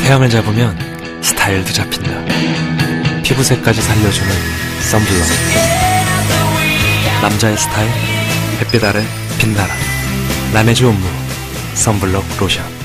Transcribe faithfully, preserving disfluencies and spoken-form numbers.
태양을 잡으면 스타일도 잡힌다. 피부색까지 살려주는 선블럭. 남자의 스타일, 햇빛 아래 빛나라. 라네즈 온무 선블럭 로션.